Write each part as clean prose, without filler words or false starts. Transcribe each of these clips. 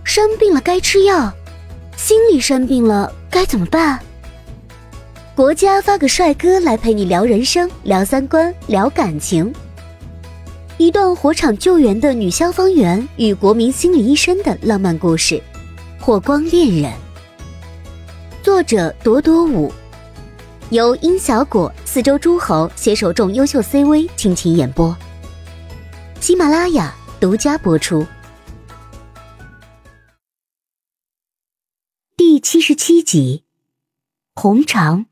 生病了该吃药，心理生病了该怎么办？国家发个帅哥来陪你聊人生、聊三观、聊感情。一段火场救援的女消防员与国民心理医生的浪漫故事，火光恋人。作者朵朵舞，由殷小果、四周诸侯携手众优秀 CV 倾情演播，喜马拉雅独家播出。第77集，红肠。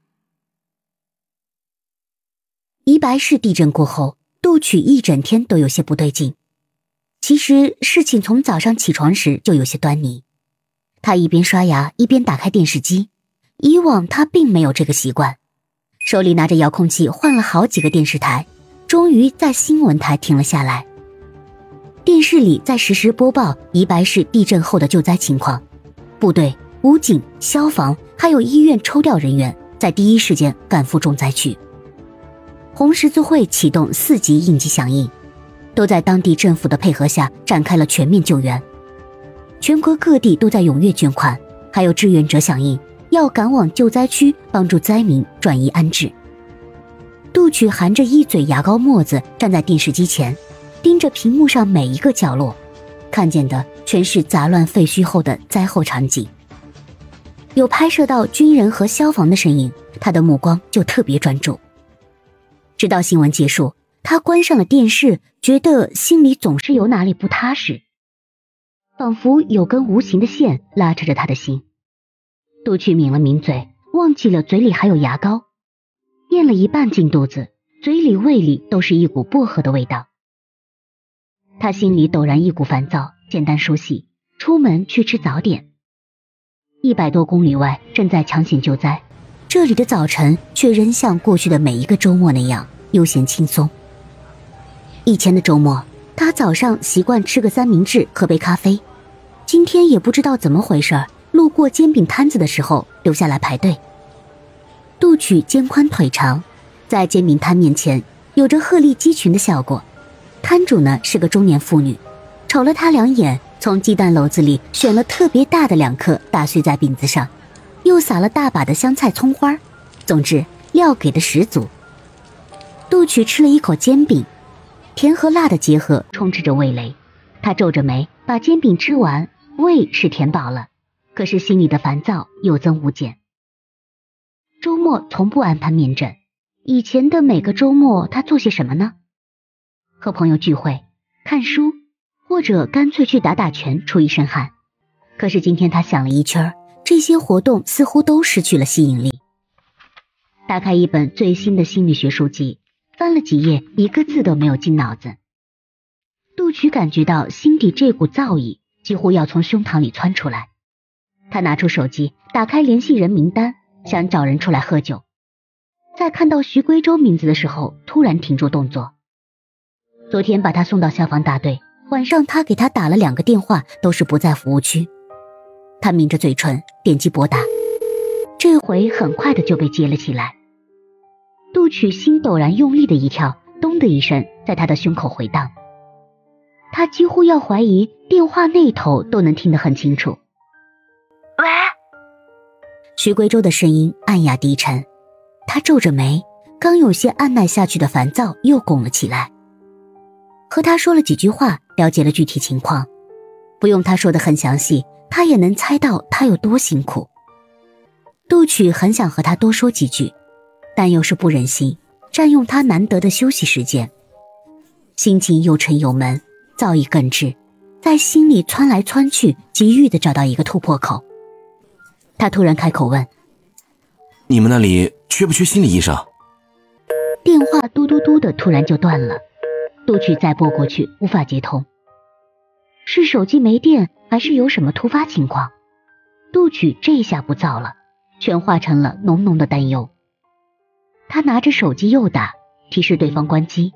宜白市地震过后，杜曲一整天都有些不对劲。其实事情从早上起床时就有些端倪。他一边刷牙一边打开电视机，以往他并没有这个习惯。手里拿着遥控器换了好几个电视台，终于在新闻台停了下来。电视里在实时播报宜白市地震后的救灾情况，部队、武警、消防还有医院抽调人员在第一时间赶赴重灾区。红十字会启动4级应急响应，都在当地政府的配合下展开了全面救援。全国各地都在踊跃捐款，还有志愿者响应，要赶往救灾区帮助灾民转移安置。杜曲含着一嘴牙膏沫子站在电视机前，盯着屏幕上每一个角落，看见的全是杂乱废墟后的灾后场景。有拍摄到军人和消防的身影，他的目光就特别专注。直到新闻结束，他关上了电视，觉得心里总是有哪里不踏实，仿佛有根无形的线拉扯着他的心。杜曲抿了抿嘴，忘记了嘴里还有牙膏，咽了一半进肚子，嘴里胃里都是一股薄荷的味道。他心里陡然一股烦躁，简单梳洗，出门去吃早点。100多公里外正在抢险救灾，这里的早晨却仍像过去的每一个周末那样悠闲轻松。以前的周末，他早上习惯吃个三明治，喝杯咖啡。今天也不知道怎么回事，路过煎饼摊子的时候留下来排队。杜曲肩宽腿长，在煎饼摊面前有着鹤立鸡群的效果。摊主呢是个中年妇女，瞅了他2眼，从鸡蛋篓子里选了特别大的2颗打碎在饼子上，又撒了大把的香菜葱花，总之料给的十足。杜曲吃了一口煎饼，甜和辣的结合充斥着味蕾。他皱着眉把煎饼吃完，胃是填饱了，可是心里的烦躁有增无减。周末从不安排面诊，以前的每个周末他做些什么呢？和朋友聚会、看书，或者干脆去打打拳出一身汗。可是今天他想了一圈，这些活动似乎都失去了吸引力。打开一本最新的心理学书籍，翻了几页，一个字都没有进脑子。杜曲感觉到心底这股躁意几乎要从胸膛里窜出来。他拿出手机，打开联系人名单，想找人出来喝酒。在看到徐归洲名字的时候，突然停住动作。昨天把他送到消防大队，晚上他给他打了2个电话，都是不在服务区。他抿着嘴唇，点击拨打，这回很快的就被接了起来。杜曲心陡然用力的一跳，咚的一声在他的胸口回荡。他几乎要怀疑电话那头都能听得很清楚。 喂？ 徐归洲的声音暗哑低沉，他皱着眉，刚有些按耐下去的烦躁又拱了起来。和他说了几句话，了解了具体情况，不用他说得很详细，他也能猜到他有多辛苦。杜曲很想和他多说几句，但又是不忍心占用他难得的休息时间。心情又沉又闷，躁意更至，在心里窜来窜去，急欲地找到一个突破口。他突然开口问： 你们那里缺不缺心理医生？ 电话嘟嘟嘟的突然就断了。杜曲再拨过去，无法接通。是手机没电，还是有什么突发情况？杜曲这下不躁了，全化成了浓浓的担忧。他拿着手机又打，提示对方关机。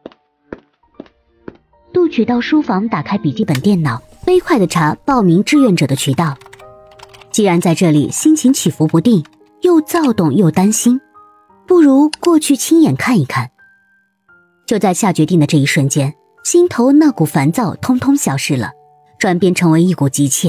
杜曲到书房打开笔记本电脑，飞快地查报名志愿者的渠道。既然在这里心情起伏不定，又躁动又担心，不如过去亲眼看一看。就在下决定的这一瞬间，心头那股烦躁通通消失了，转变成为一股急切，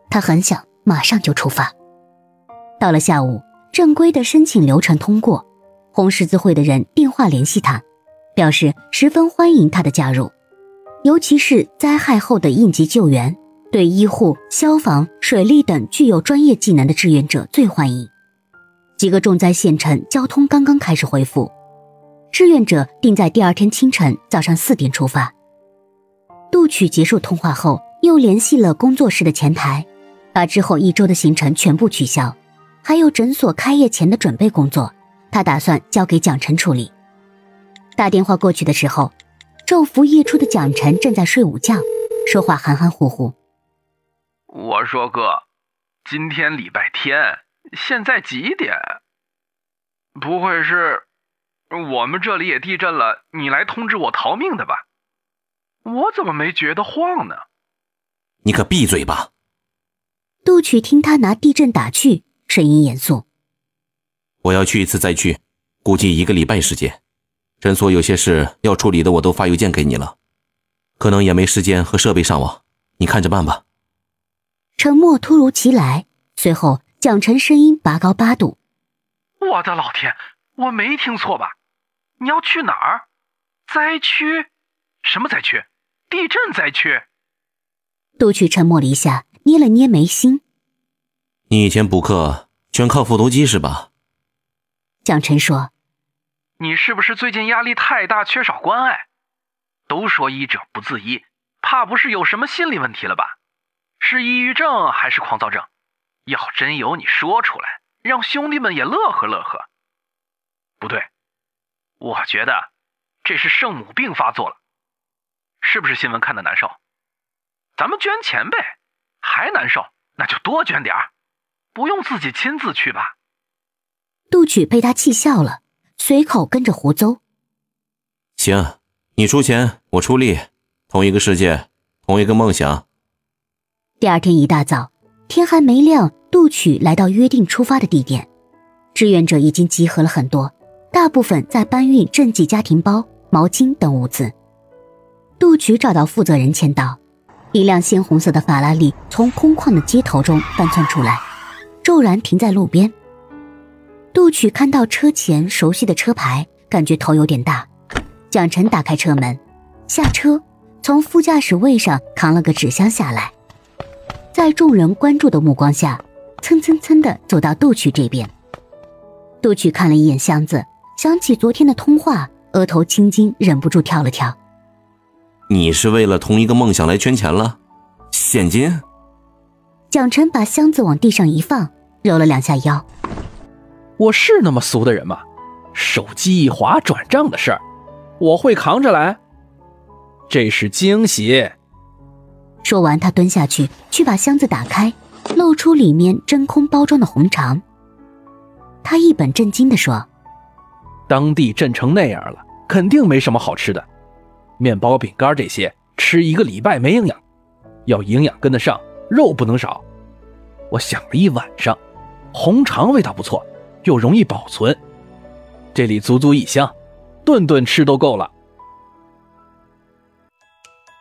他很想马上就出发。到了下午，正规的申请流程通过，红十字会的人电话联系他，表示十分欢迎他的加入，尤其是灾害后的应急救援，对医护、消防、水利等具有专业技能的志愿者最欢迎。几个重灾县城交通刚刚开始恢复，志愿者定在第二天清晨早上4点出发。杜曲结束通话后，又联系了工作室的前台，把之后1周的行程全部取消，还有诊所开业前的准备工作，他打算交给蒋晨处理。打电话过去的时候，昼伏夜出的蒋晨正在睡午觉，说话含含糊糊。 我说哥，今天礼拜天，现在几点？不会是我们这里也地震了，你来通知我逃命的吧？我怎么没觉得晃呢？ 你可闭嘴吧！ 杜曲听他拿地震打趣，声音严肃。 我要去一次灾区，估计1个礼拜时间。诊所有些事要处理的我都发邮件给你了，可能也没时间和设备上网，你看着办吧。 沉默突如其来，随后蒋晨声音拔高8度。 我的老天，我没听错吧？你要去哪儿？灾区？什么灾区？地震灾区？ 杜曲沉默了一下，捏了捏眉心。 你以前补课全靠复读机是吧？ 蒋晨说。 你是不是最近压力太大，缺少关爱？都说医者不自医，怕不是有什么心理问题了吧？是抑郁症还是狂躁症？要真有，你说出来，让兄弟们也乐呵乐呵。不对，我觉得这是圣母病发作了。是不是新闻看得难受？咱们捐钱呗，还难受那就多捐点儿，不用自己亲自去吧。 杜曲被他气笑了，随口跟着胡诌。 行，你出钱，我出力，同一个世界，同一个梦想。 第二天一大早，天还没亮，杜曲来到约定出发的地点。志愿者已经集合了很多，大部分在搬运赈济家庭包、毛巾等物资。杜曲找到负责人签到，一辆鲜红色的法拉利从空旷的街头中翻窜出来，骤然停在路边。杜曲看到车前熟悉的车牌，感觉头有点大。蒋晨打开车门，下车，从副驾驶位上扛了个纸箱下来，在众人关注的目光下，蹭蹭蹭地走到杜曲这边。杜曲看了一眼箱子，想起昨天的通话，额头青筋忍不住跳了跳。 你是为了同一个梦想来圈钱了？现金？ 蒋晨把箱子往地上一放，揉了2下腰。 我是那么俗的人吗？手机一滑转账的事儿，我会扛着来。这是惊喜。 说完，他蹲下去把箱子打开，露出里面真空包装的红肠。他一本正经地说： 当地震成那样了，肯定没什么好吃的，面包饼干这些吃1个礼拜没营养，要营养跟得上，肉不能少。我想了一晚上，红肠味道不错，又容易保存，这里足足1箱，顿顿吃都够了。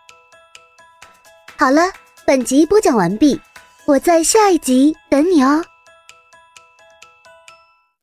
好了，本集播讲完毕，我在下一集等你哦。